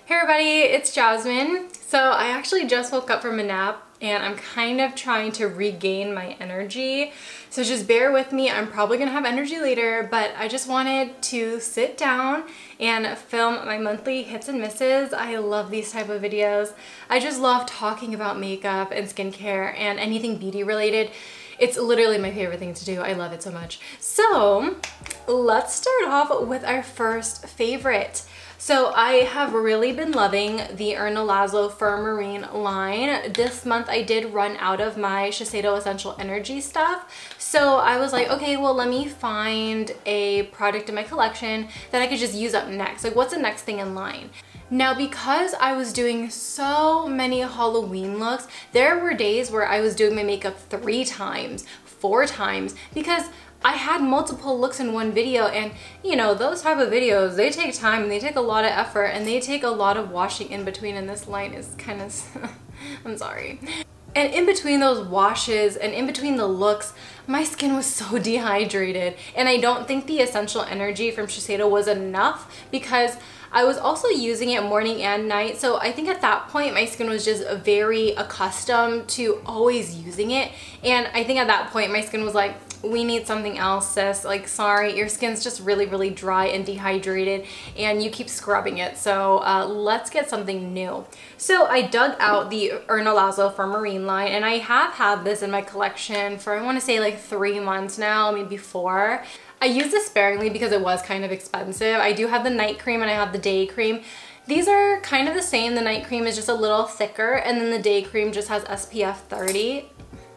Hey everybody, it's Jasmine. So I actually just woke up from a nap and I'm kind of trying to regain my energy. So just bear with me. I'm probably gonna have energy later, but I just wanted to sit down and film my monthly hits and misses. I love these type of videos. I just love talking about makeup and skincare and anything beauty related. It's literally my favorite thing to do. I love it so much. So let's start off with our first favorite. So I have really been loving the Erna Laszlo Firm Marine line. This month I did run out of my Shiseido Essential Energy stuff. So I was like, okay, well, let me find a product in my collection that I could just use up next. Like, what's the next thing in line? Now, because I was doing so many Halloween looks, there were days where I was doing my makeup 3 times, 4 times, because I had multiple looks in one video, and you know, those type of videos, they take time and they take a lot of effort and they take a lot of washing in between, and this line is kind of, I'm sorry. And in between those washes and in between the looks, my skin was so dehydrated, and I don't think the Essential Energy from Shiseido was enough because I was also using it morning and night. So I think at that point my skin was just very accustomed to always using it, and I think at that point my skin was like, we need something else, sis. Like, sorry, your skin's just really dry and dehydrated and you keep scrubbing it, so let's get something new. So I dug out the Erna Laszlo Firm Marine line, and I have had this in my collection for, I want to say, like 3 months now, maybe 4. I use this sparingly because it was kind of expensive. I do have the night cream and I have the day cream. These are kind of the same. The night cream is just a little thicker, and then the day cream just has SPF 30.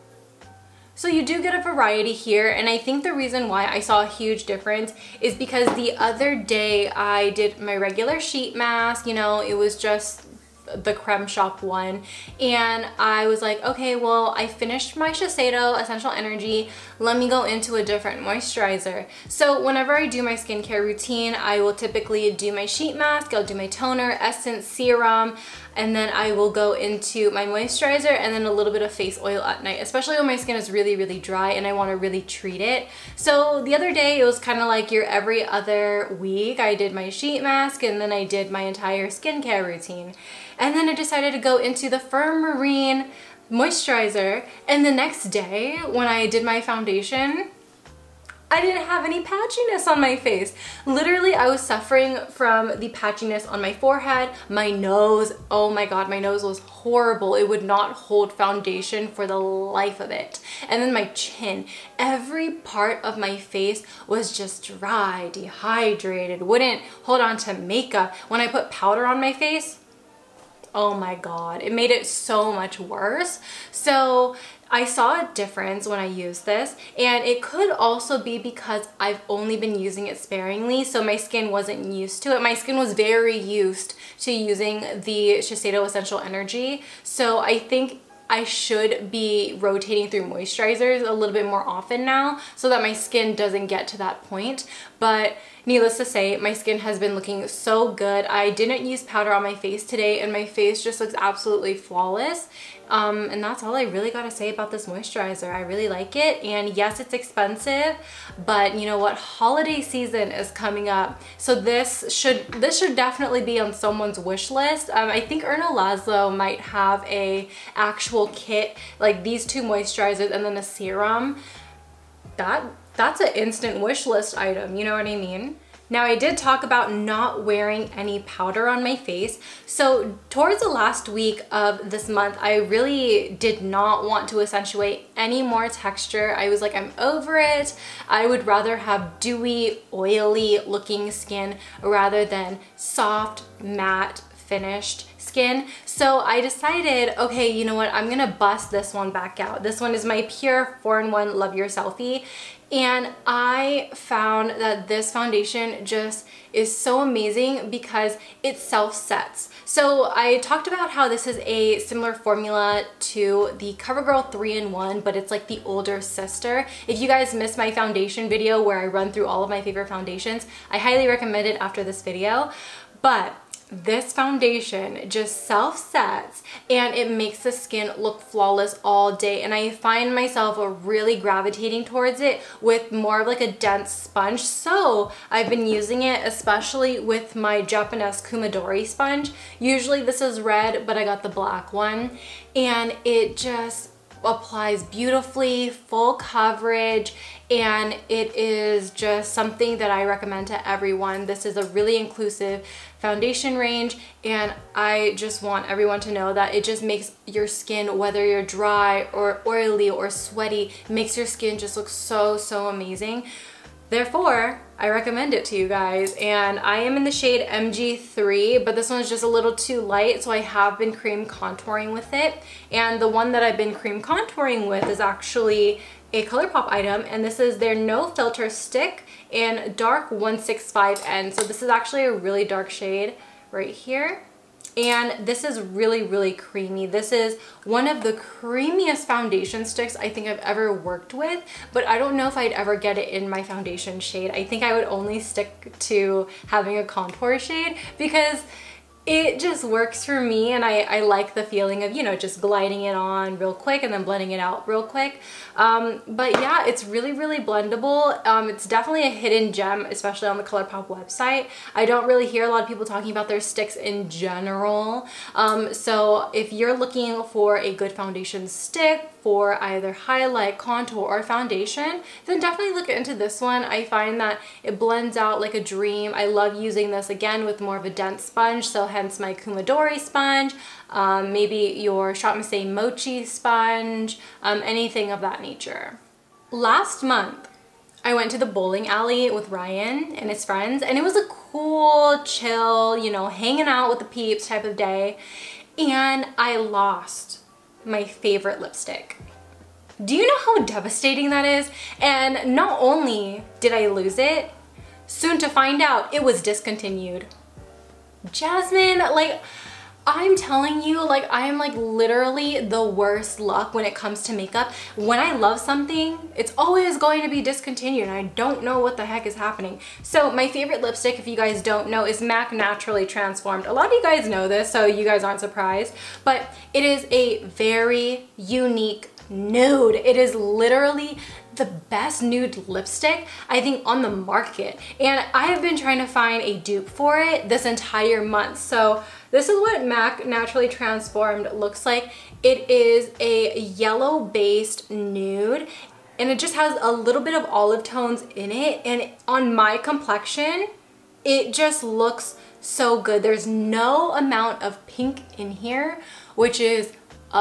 So you do get a variety here, and I think the reason why I saw a huge difference is because the other day I did my regular sheet mask, you know, it was just the Creme Shop one, and I was like, okay, well, I finished my Shiseido Essential Energy, let me go into a different moisturizer. So whenever I do my skincare routine, I will typically do my sheet mask, I'll do my toner, essence, serum, and then I will go into my moisturizer and then a little bit of face oil at night, especially when my skin is really dry and I want to really treat it. So the other day it was kind of like your every other week. I did my sheet mask and then I did my entire skincare routine. And then I decided to go into the Firm Marine moisturizer, and the next day when I did my foundation, I didn't have any patchiness on my face. Literally, I was suffering from the patchiness on my forehead, my nose. Oh my god, my nose was horrible. It would not hold foundation for the life of it. And then my chin. Every part of my face was just dry, dehydrated, wouldn't hold on to makeup. When I put powder on my face, oh my god, it made it so much worse. So I saw a difference when I used this, and it could also be because I've only been using it sparingly, so my skin wasn't used to it. My skin was very used to using the Shiseido Essential Energy, so I think I should be rotating through moisturizers a little bit more often now so that my skin doesn't get to that point. But needless to say, my skin has been looking so good. I didn't use powder on my face today, and my face just looks absolutely flawless. And that's all I really gotta say about this moisturizer. I really like it, and yes, it's expensive, but you know what? Holiday season is coming up, so this should definitely be on someone's wish list. I think Erna Laszlo might have a actual kit, like these 2 moisturizers and then a serum. That's an instant wish list item, you know what I mean? Now, I did talk about not wearing any powder on my face. So towards the last week of this month, I really did not want to accentuate any more texture. I was like, I'm over it. I would rather have dewy, oily looking skin rather than soft, matte, finished skin. So I decided, okay, you know what? I'm gonna bust this one back out. This one is my Pure 4-in-1 Love Your Selfie. And I found that this foundation just is so amazing because it self-sets. So I talked about how this is a similar formula to the CoverGirl 3-in-1, but it's like the older sister. If you guys missed my foundation video where I run through all of my favorite foundations, I highly recommend it after this video. But this foundation just self-sets and it makes the skin look flawless all day, and I find myself really gravitating towards it with more of like a dense sponge. So I've been using it especially with my Japanese Kumadori sponge. Usually this is red, but I got the black one, and it just applies beautifully, full coverage, and it is just something that I recommend to everyone. This is a really inclusive foundation range, and I just want everyone to know that it just makes your skin, whether you're dry or oily or sweaty, makes your skin just look so amazing. Therefore, I recommend it to you guys, and I am in the shade MG3, but this one's just a little too light, so I have been cream contouring with it. And the one that I've been cream contouring with is actually a ColourPop item, and this is their No Filter Stick in Dark 165N. So this is actually a really dark shade right here. And this is really creamy. This is one of the creamiest foundation sticks I think I've ever worked with, but I don't know if I'd ever get it in my foundation shade. I think I would only stick to having a contour shade because it just works for me, and I like the feeling of, you know, just gliding it on real quick and then blending it out real quick. But yeah, it's really blendable. It's definitely a hidden gem, especially on the ColourPop website. I don't really hear a lot of people talking about their sticks in general. So if you're looking for a good foundation stick for either highlight, contour, or foundation, then definitely look into this one. I find that it blends out like a dream. I love using this again with more of a dense sponge, so hence my Kumadori sponge, maybe your Shop Misei Mochi sponge, anything of that nature. Last month, I went to the bowling alley with Ryan and his friends, and it was a cool, chill, you know, hanging out with the peeps type of day, and I lost my favorite lipstick. Do you know how devastating that is? And not only did I lose it, soon to find out it was discontinued. Jasmine, like, I'm telling you, like, I'm like literally the worst luck when it comes to makeup. When I love something, it's always going to be discontinued, and I don't know what the heck is happening. So my favorite lipstick, if you guys don't know, is MAC Naturally Transformed. A lot of you guys know this, so you guys aren't surprised, but it is a very unique nude. It is literally the best nude lipstick I think on the market, and I have been trying to find a dupe for it this entire month. So this is what MAC Naturally Transformed looks like. It is a yellow based nude, and it just has a little bit of olive tones in it, and on my complexion it just looks so good. There's no amount of pink in here, which is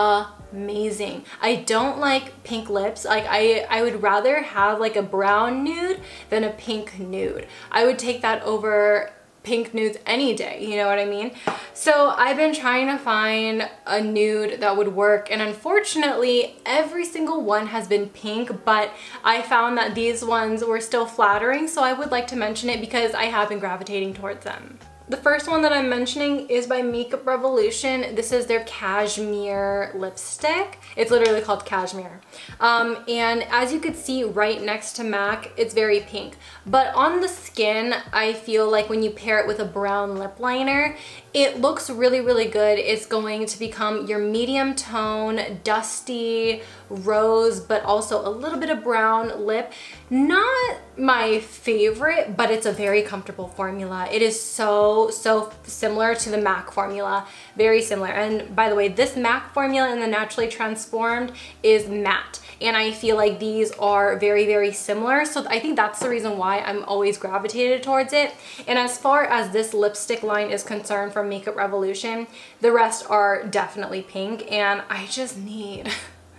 amazing. I don't like pink lips. Like I would rather have like a brown nude than a pink nude. I would take that over pink nudes any day, you know what I mean? So I've been trying to find a nude that would work, and unfortunately every single one has been pink, but I found that these ones were still flattering, so I would like to mention it because I have been gravitating towards them. The first one that I'm mentioning is by Makeup Revolution. This is their Cashmere lipstick. It's literally called Cashmere. And as you could see right next to MAC, it's very pink. But on the skin, I feel like when you pair it with a brown lip liner, it looks really good. It's going to become your medium tone, dusty, rose, but also a little bit of brown lip. Not my favorite, but it's a very comfortable formula. It is so similar to the MAC formula, very similar. And by the way, this MAC formula in the Naturally Transformed is matte, and I feel like these are very similar, so I think that's the reason why I'm always gravitated towards it. And as far as this lipstick line is concerned from Makeup Revolution, the rest are definitely pink, and I just need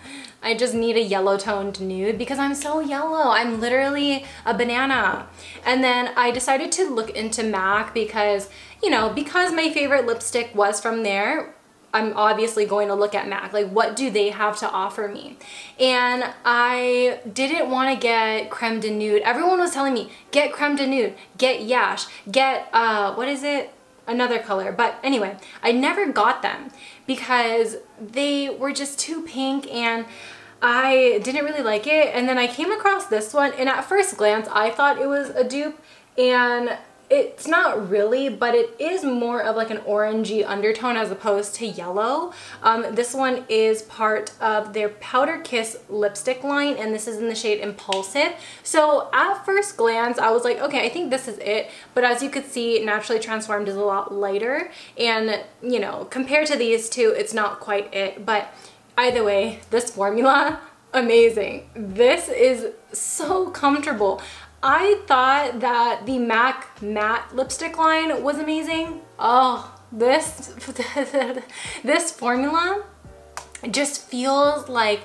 a yellow toned nude because I'm so yellow. I'm literally a banana. And then I decided to look into MAC because, you know, because my favorite lipstick was from there, I'm obviously going to look at MAC. Like, what do they have to offer me? And I didn't want to get Creme de Nude. Everyone was telling me, get Creme de Nude, get Yash, get, what is it? Another color. But anyway, I never got them because they were just too pink and I didn't really like it. And then I came across this one, and at first glance I thought it was a dupe, and it's not really, but it is more of like an orangey undertone as opposed to yellow. This one is part of their Powder Kiss lipstick line, and this is in the shade Impulsive. So at first glance, I was like, okay, I think this is it. But as you could see, Naturally Transformed is a lot lighter. And, you know, compared to these two, it's not quite it. But either way, this formula, amazing. This is so comfortable. I thought that the MAC matte lipstick line was amazing. Oh, this this formula just feels like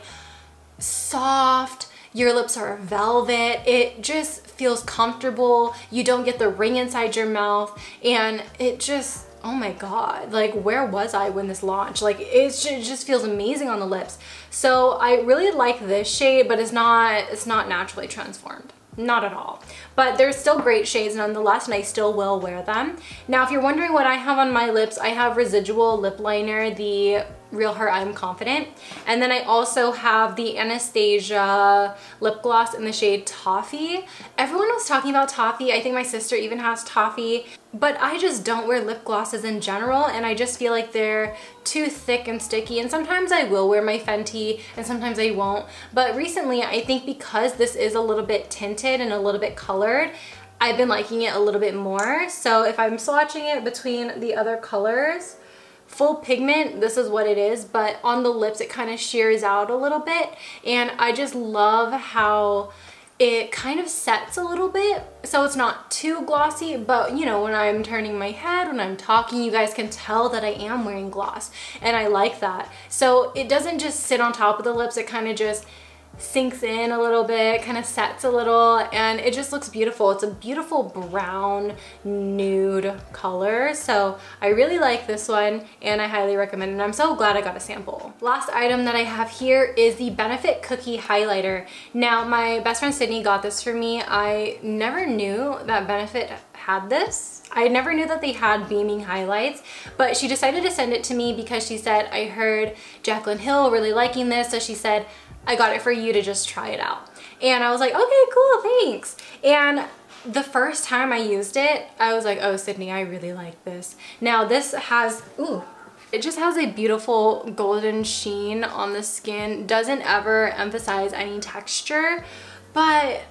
soft. Your lips are velvet. It just feels comfortable. You don't get the ring inside your mouth, and it just, oh my God, like where was I when this launched? Like it just feels amazing on the lips. So I really like this shade, but it's not Naturally Transformed. Not at all. But they're still great shades nonetheless, and I still will wear them. Now, if you're wondering what I have on my lips, I have Residual Lip Liner, the Real Her I'm Confident. And then I also have the Anastasia lip gloss in the shade Toffee. Everyone was talking about Toffee. I think my sister even has Toffee. But I just don't wear lip glosses in general, and I just feel like they're too thick and sticky. And sometimes I will wear my Fenty and sometimes I won't. But recently, I think because this is a little bit tinted and a little bit colored, I've been liking it a little bit more. So if I'm swatching it between the other colors, full pigment, this is what it is, but on the lips it kind of shears out a little bit, and I just love how it kind of sets a little bit, so it's not too glossy, but you know, when I'm turning my head, when I'm talking, you guys can tell that I am wearing gloss, and I like that. So it doesn't just sit on top of the lips, it kind of just sinks in a little bit, kind of sets a little, and it just looks beautiful. It's a beautiful brown nude color, so I really like this one and I highly recommend it, and I'm so glad I got a sample. Last item that I have here is the Benefit Cookie Highlighter. Now, my best friend Sydney got this for me. I never knew that Benefit had this. I never knew that they had beaming highlights, but she decided to send it to me because she said, I heard Jaclyn Hill really liking this, so she said, I got it for you to just try it out. And I was like, okay, cool, thanks. And the first time I used it, I was like, oh, Sydney, I really like this. Now this has, ooh, it just has a beautiful golden sheen on the skin. Doesn't ever emphasize any texture, but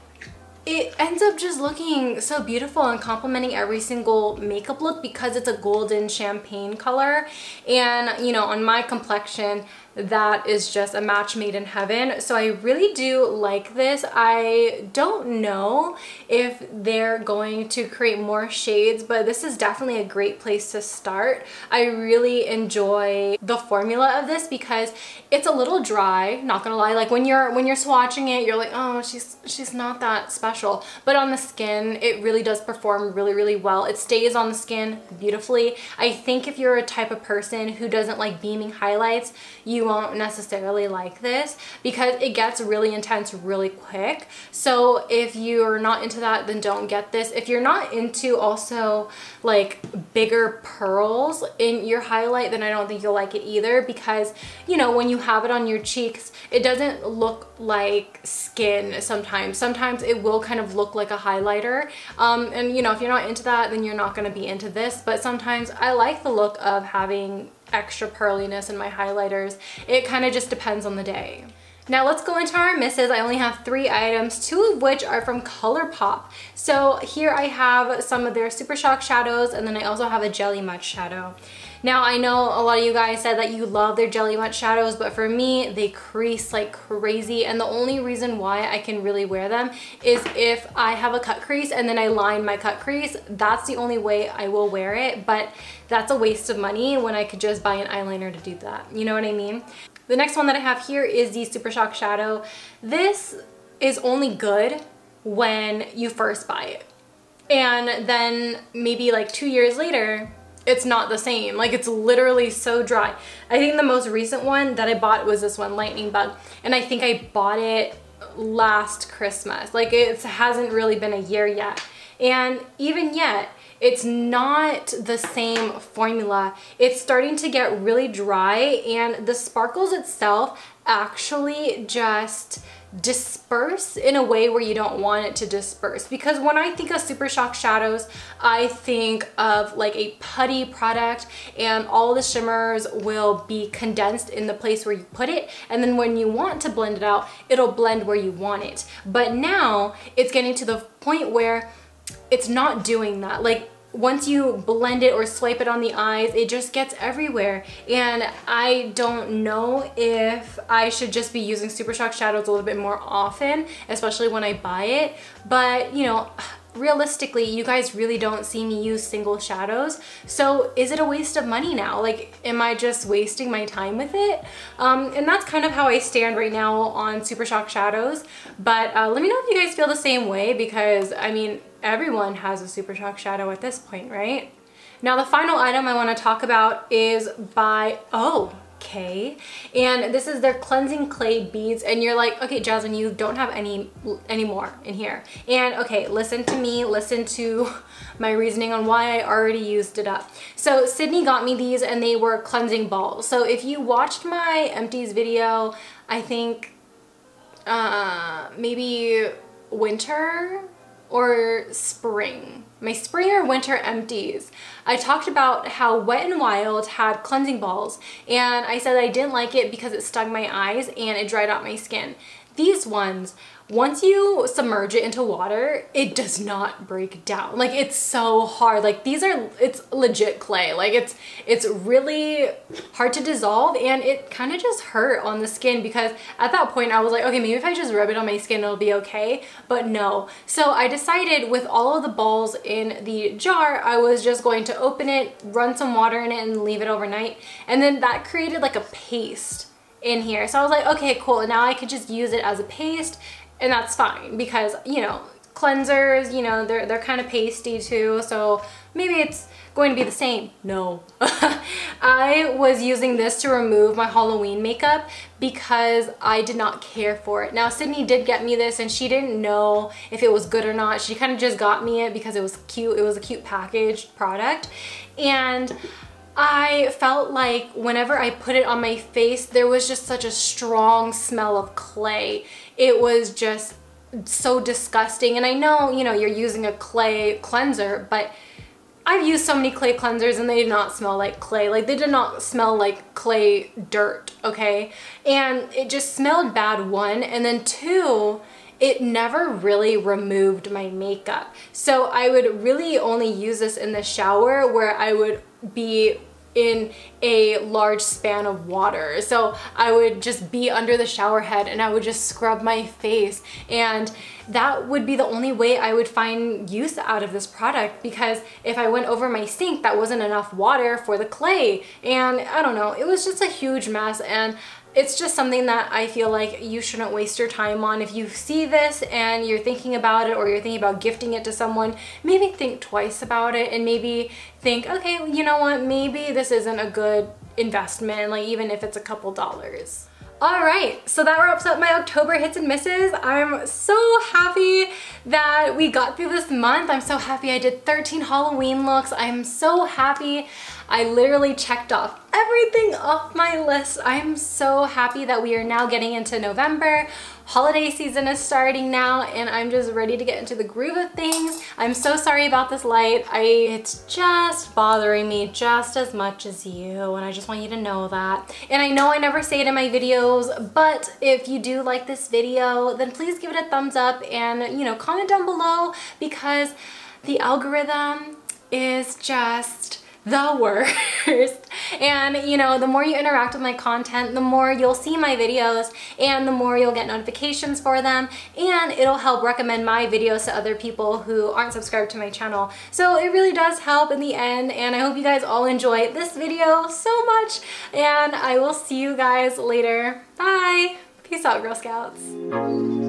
it ends up just looking so beautiful and complementing every single makeup look because it's a golden champagne color. And you know, on my complexion, that is just a match made in heaven. So I really do like this. I don't know if they're going to create more shades, but this is definitely a great place to start. I really enjoy the formula of this because it's a little dry, not gonna lie. Like when you're swatching it, you're like, oh, she's not that special. But on the skin, it really does perform really, really well. It stays on the skin beautifully. I think if you're a type of person who doesn't like beaming highlights, you won't necessarily like this because it gets really intense really quick. So if you're not into that, then don't get this. If you're not into also like bigger pearls in your highlight, then I don't think you'll like it either because, you know, when you have it on your cheeks, it doesn't look like skin sometimes. Sometimes it will kind of look like a highlighter. And you know, if you're not into that, then you're not going to be into this. But sometimes I like the look of having extra pearliness in my highlighters. It kind of just depends on the day. Now let's go into our misses. I only have 3 items, 2 of which are from ColourPop. So here I have some of their Super Shock shadows, and then I also have a Jelly Much shadow. Now I know a lot of you guys said that you love their Jelly Much shadows, but for me, they crease like crazy, and the only reason why I can really wear them is if I have a cut crease and then I line my cut crease. That's the only way I will wear it, but that's a waste of money when I could just buy an eyeliner to do that. You know what I mean? The next one that I have here is the Super Shock shadow. This is only good when you first buy it, and then maybe like 2 years later, it's not the same. Like, it's literally so dry. I think the most recent one that I bought was this one, Lightning Bug, and I think I bought it last Christmas. Like, it hasn't really been a year yet, and even yet, it's not the same formula. It's starting to get really dry, and the sparkles itself actually just disperse in a way where you don't want it to disperse. Because when I think of Super Shock shadows, I think of like a putty product, and all the shimmers will be condensed in the place where you put it, and then when you want to blend it out, it'll blend where you want it. But now it's getting to the point where it's not doing that. Like, once you blend it or swipe it on the eyes, it just gets everywhere. And I don't know if I should just be using Super Shock shadows a little bit more often, especially when I buy it. But, you know, realistically, you guys really don't see me use single shadows. So is it a waste of money now? Like, am I just wasting my time with it? And that's kind of how I stand right now on Super Shock shadows. But let me know if you guys feel the same way, because I mean, everyone has a Super Shock shadow at this point, right? Now the final item I want to talk about is by OK, and this is their cleansing clay beads. And you're like, okay, Jasmine, you don't have any more in here. And okay, listen to me, listen to my reasoning on why I already used it up. So Sydney got me these, and they were cleansing balls. So if you watched my empties video, I think maybe winter or spring, my spring or winter empties, I talked about how Wet n Wild had cleansing balls, and I said I didn't like it because it stung my eyes and it dried out my skin. These ones, once you submerge it into water, it does not break down. Like, it's so hard. Like, it's legit clay. Like, it's really hard to dissolve, and it kind of just hurt on the skin, because at that point I was like, okay, maybe if I just rub it on my skin it'll be okay, but no. So I decided, with all of the balls in the jar, I was just going to open it, run some water in it, and leave it overnight. And then that created like a paste in here. So I was like, okay, cool. Now I could just use it as a paste, and that's fine, because, you know, cleansers, you know, they're kind of pasty too, so maybe it's going to be the same. No. I was using this to remove my Halloween makeup because I did not care for it. Now Sydney did get me this, and she didn't know if it was good or not. She kind of just got me it because it was cute. It was a cute packaged product, and I felt like whenever I put it on my face, there was just such a strong smell of clay. It was just so disgusting. And I know, you know, you're using a clay cleanser, but I've used so many clay cleansers and they did not smell like clay. Like, they did not smell like clay dirt, okay? And it just smelled bad, one, and then two, it never really removed my makeup. So I would really only use this in the shower, where I would be in a large span of water. So I would just be under the shower head and I would just scrub my face, and that would be the only way I would find use out of this product, because if I went over my sink, that wasn't enough water for the clay, and I don't know, it was just a huge mess. And it's just something that I feel like you shouldn't waste your time on. If you see this and you're thinking about it, or you're thinking about gifting it to someone, maybe think twice about it, and maybe think, okay, you know what, maybe this isn't a good investment, like even if it's a couple dollars. Alright, so that wraps up my October hits and misses. I'm so happy that we got through this month. I'm so happy I did 13 Halloween looks. I'm so happy I literally checked off everything off my list. I'm so happy that we are now getting into November. Holiday season is starting now, and I'm just ready to get into the groove of things. I'm so sorry about this light. It's just bothering me just as much as you, and I just want you to know that. And I know I never say it in my videos, but if you do like this video, then please give it a thumbs up, and, you know, comment down below, because the algorithm is just the worst. And, you know, the more you interact with my content, the more you'll see my videos, and the more you'll get notifications for them, and it'll help recommend my videos to other people who aren't subscribed to my channel. So it really does help in the end, and I hope you guys all enjoy this video so much, and I will see you guys later. Bye! Peace out, Girl Scouts.